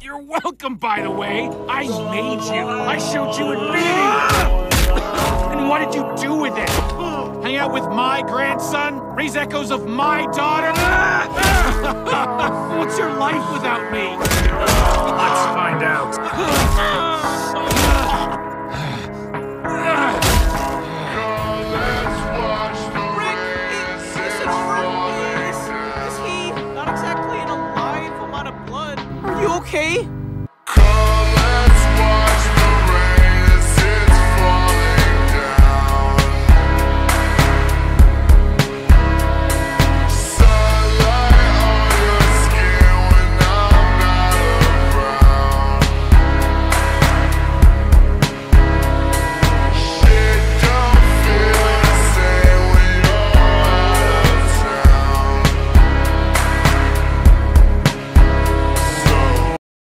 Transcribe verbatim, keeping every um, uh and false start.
You're welcome, by the way. I made you. I showed you Infinity. And what did you do with it? Hang out with my grandson? Raise echoes of my daughter? What's your life without me? Let's find out. Is he not exactly in a live amount of blood? Are you okay?